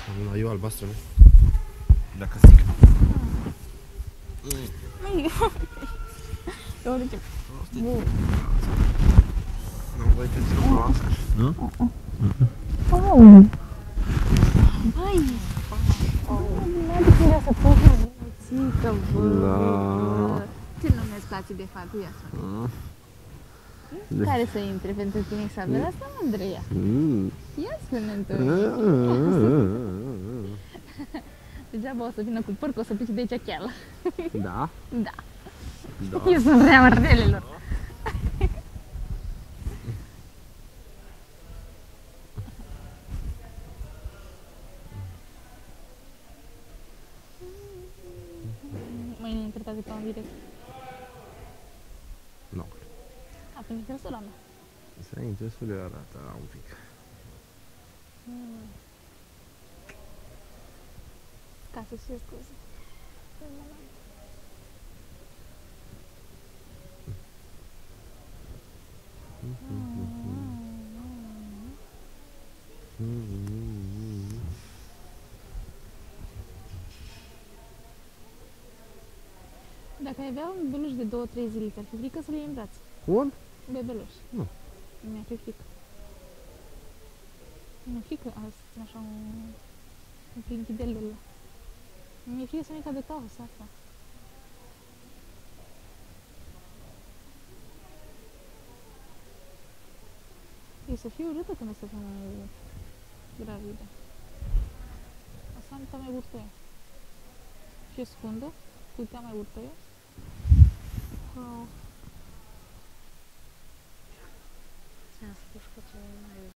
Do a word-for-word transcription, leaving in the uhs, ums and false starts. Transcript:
Una eu albastră, nu? Dacă zic. Măi, eu de ce? Bun. Nu voi te țin cu asta. Nu? Oh. Băi! N-a de când să pun țică, bă! Da. Ce nume îți place de fapt? Ia să care să intre pentru tine examenul ăsta, Andreea? Mm. Ia spune-mi tu. Degeaba o să vină cu pârcă, o să pice de aici cheală. Da? Da. Da. Eu sunt rea ordelelor. Mâine intră tati pe un direct. Nu. Atunci intră sora mea. Să interesul de arată un pic. Ca să fie scuze. Dacă ai avea un bebeluș de două trei zile, ți-ar fi frică să-l iei în brațe? Un? Bebeluș. Nu. Mi-ar fi frică. Mi-e frică azi, așa un... un prin ghidel ăla. Mi-e frică să nu-i cadă caos asta. E să fiu urâtă când o să fiu gravidă. O să am ta mai burtoie. Și scundă, cu tea mai burtoie. Wow. Ce-am spus că ce mai